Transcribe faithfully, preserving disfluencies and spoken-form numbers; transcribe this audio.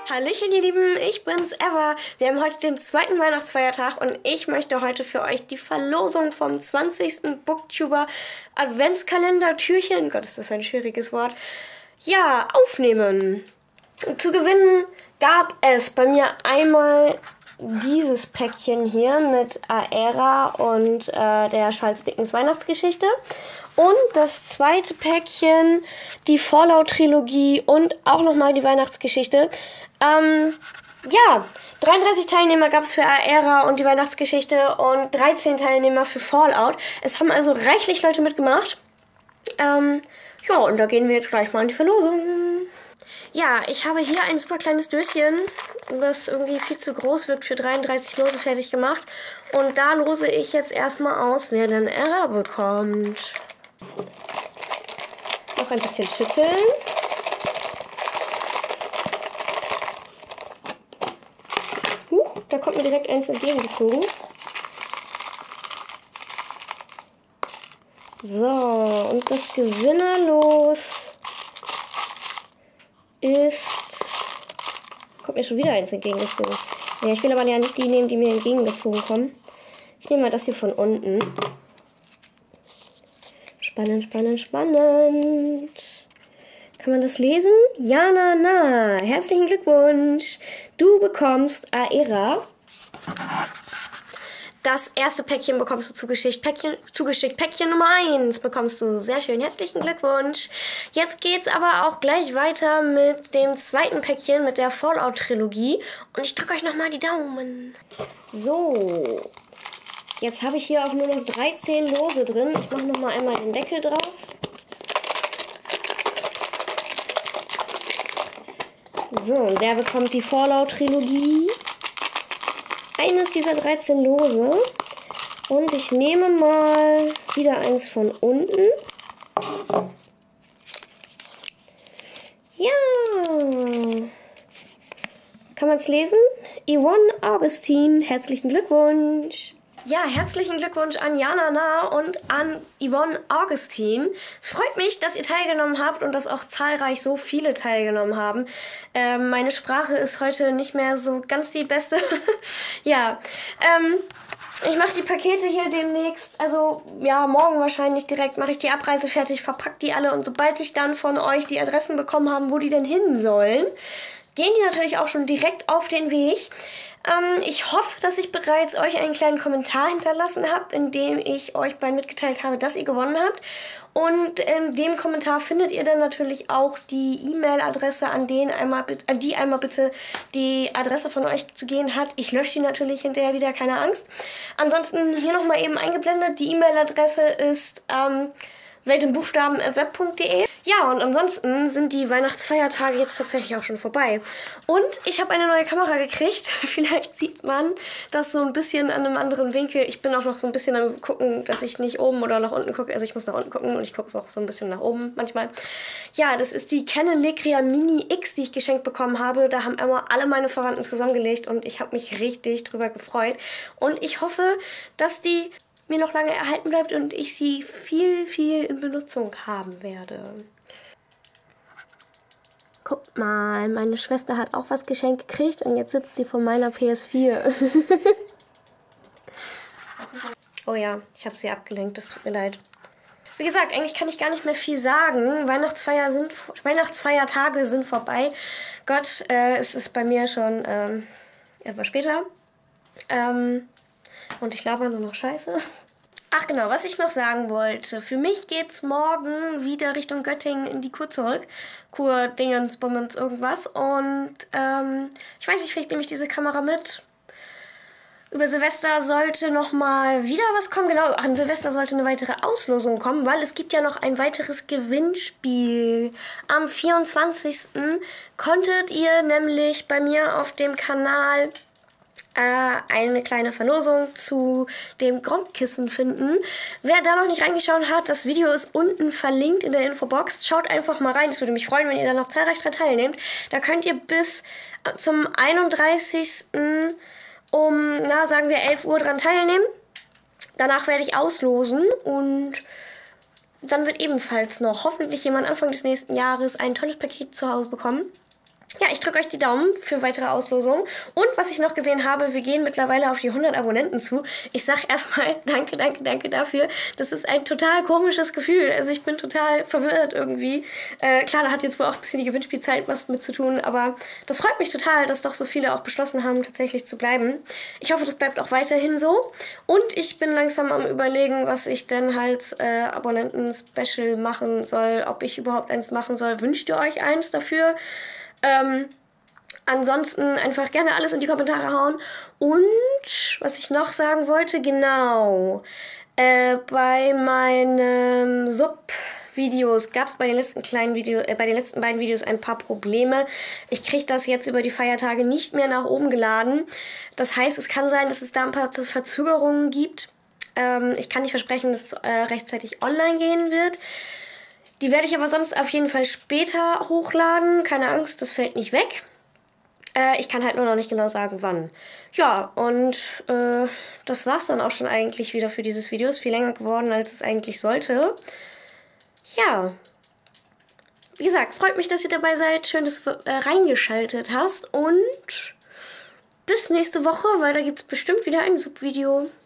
Hallöchen ihr Lieben, ich bin's Eva. Wir haben heute den zweiten Weihnachtsfeiertag und ich möchte heute für euch die Verlosung vom zwanzigsten Booktuber Adventskalender-Türchen, Gott ist das ein schwieriges Wort, ja, aufnehmen. Zu gewinnen gab es bei mir einmal dieses Päckchen hier mit Aera und äh, der Charles Dickens Weihnachtsgeschichte. Und das zweite Päckchen, die Fallout-Trilogie und auch nochmal die Weihnachtsgeschichte. Ähm, ja, dreiunddreißig Teilnehmer gab es für Aera und die Weihnachtsgeschichte und dreizehn Teilnehmer für Fallout. Es haben also reichlich Leute mitgemacht. Ähm, ja, und da gehen wir jetzt gleich mal in die Verlosung. Ja, ich habe hier ein super kleines Döschen, das irgendwie viel zu groß wird für dreiunddreißig Lose fertig gemacht. Und da lose ich jetzt erstmal aus, wer denn Aera bekommt. Noch ein bisschen schütteln. Huch, da kommt mir direkt eins entgegengeflogen. So, und das Gewinnerlos ist... Kommt mir schon wieder eins entgegengeflogen. Ja, ich will aber ja nicht die nehmen, die mir entgegengeflogen kommen. Ich nehme mal das hier von unten. Spannend, spannend, spannend. Kann man das lesen? Ja, na, na. Herzlichen Glückwunsch. Du bekommst Aera. Das erste Päckchen bekommst du zugeschickt. Päckchen, zugeschickt. Päckchen Nummer eins bekommst du. Sehr schön. Herzlichen Glückwunsch. Jetzt geht's aber auch gleich weiter mit dem zweiten Päckchen, mit der Fallout-Trilogie. Und ich drücke euch nochmal die Daumen. So. Jetzt habe ich hier auch nur noch dreizehn Lose drin. Ich mache nochmal einmal den Deckel drauf. So, und der bekommt die Fallout-Trilogie. Eines dieser dreizehn Lose. Und ich nehme mal wieder eins von unten. Ja. Kann man es lesen? Yvonne Augustin, herzlichen Glückwunsch. Ja, herzlichen Glückwunsch an Jana Na und an Yvonne Augustin. Es freut mich, dass ihr teilgenommen habt und dass auch zahlreich so viele teilgenommen haben. Ähm, meine Sprache ist heute nicht mehr so ganz die beste. Ja, ähm, ich mache die Pakete hier demnächst, also ja, morgen wahrscheinlich direkt mache ich die Abreise fertig, verpacke die alle und sobald ich dann von euch die Adressen bekommen habe, wo die denn hin sollen, gehen die natürlich auch schon direkt auf den Weg. Ähm, ich hoffe, dass ich bereits euch einen kleinen Kommentar hinterlassen habe, in dem ich euch beiden mitgeteilt habe, dass ihr gewonnen habt. Und in dem Kommentar findet ihr dann natürlich auch die E-Mail-Adresse, an, den einmal, an die einmal bitte die Adresse von euch zu gehen hat. Ich lösche die natürlich hinterher wieder, keine Angst. Ansonsten hier nochmal eben eingeblendet. Die E-Mail-Adresse ist ähm, weltinbuchstaben at web punkt de. Ja, und ansonsten sind die Weihnachtsfeiertage jetzt tatsächlich auch schon vorbei. Und ich habe eine neue Kamera gekriegt. Vielleicht sieht man das so ein bisschen an einem anderen Winkel. Ich bin auch noch so ein bisschen am gucken, dass ich nicht oben oder nach unten gucke. Also ich muss nach unten gucken und ich gucke es auch so ein bisschen nach oben manchmal. Ja, das ist die Canon Legria Mini X, die ich geschenkt bekommen habe. Da haben immer alle meine Verwandten zusammengelegt und ich habe mich richtig drüber gefreut. Und ich hoffe, dass die mir noch lange erhalten bleibt und ich sie viel, viel in Benutzung haben werde. Guckt mal, meine Schwester hat auch was geschenkt gekriegt und jetzt sitzt sie vor meiner P S vier. Oh ja, ich habe sie abgelenkt, das tut mir leid. Wie gesagt, eigentlich kann ich gar nicht mehr viel sagen. Weihnachtsfeier sind, Weihnachtsfeiertage sind vorbei. Gott, äh, es ist bei mir schon ähm, etwas später. Ähm... Und ich laber nur noch Scheiße. Ach genau, was ich noch sagen wollte. Für mich geht's morgen wieder Richtung Göttingen in die Kur zurück. Kur, Dingens, Bummens, irgendwas. Und ähm, ich weiß nicht, vielleicht nehme ich diese Kamera mit. Über Silvester sollte nochmal wieder was kommen. Genau, an Silvester sollte eine weitere Auslosung kommen, weil es gibt ja noch ein weiteres Gewinnspiel. Am vierundzwanzigsten konntet ihr nämlich bei mir auf dem Kanal eine kleine Verlosung zu dem Grundkissen finden. Wer da noch nicht reingeschaut hat, das Video ist unten verlinkt in der Infobox. Schaut einfach mal rein. Es würde mich freuen, wenn ihr da noch zahlreich dran teilnehmt. Da könnt ihr bis zum einunddreißigsten um, na, sagen wir elf Uhr dran teilnehmen. Danach werde ich auslosen und dann wird ebenfalls noch hoffentlich jemand Anfang des nächsten Jahres ein tolles Paket zu Hause bekommen. Ja, ich drücke euch die Daumen für weitere Auslosungen. Und was ich noch gesehen habe, wir gehen mittlerweile auf die hundert Abonnenten zu. Ich sag erstmal danke, danke, danke dafür. Das ist ein total komisches Gefühl. Also ich bin total verwirrt irgendwie. Äh, klar, da hat jetzt wohl auch ein bisschen die Gewinnspielzeit was mit zu tun, aber das freut mich total, dass doch so viele auch beschlossen haben, tatsächlich zu bleiben. Ich hoffe, das bleibt auch weiterhin so. Und ich bin langsam am Überlegen, was ich denn halt äh, Abonnenten-Special machen soll, ob ich überhaupt eins machen soll. Wünscht ihr euch eins dafür? Ähm, ansonsten einfach gerne alles in die Kommentare hauen. Und was ich noch sagen wollte, genau, äh, bei meinen Sub-Videos gab es bei den letzten kleinen Video, äh, bei den letzten beiden Videos ein paar Probleme. Ich kriege das jetzt über die Feiertage nicht mehr nach oben geladen. Das heißt, es kann sein, dass es da ein paar Verzögerungen gibt. Ähm, ich kann nicht versprechen, dass es äh, rechtzeitig online gehen wird. Die werde ich aber sonst auf jeden Fall später hochladen. Keine Angst, das fällt nicht weg. Äh, ich kann halt nur noch nicht genau sagen, wann. Ja, und äh, das war's dann auch schon eigentlich wieder für dieses Video. Ist viel länger geworden, als es eigentlich sollte. Ja. Wie gesagt, freut mich, dass ihr dabei seid. Schön, dass du äh, reingeschaltet hast. Und bis nächste Woche, weil da gibt's bestimmt wieder ein Subvideo.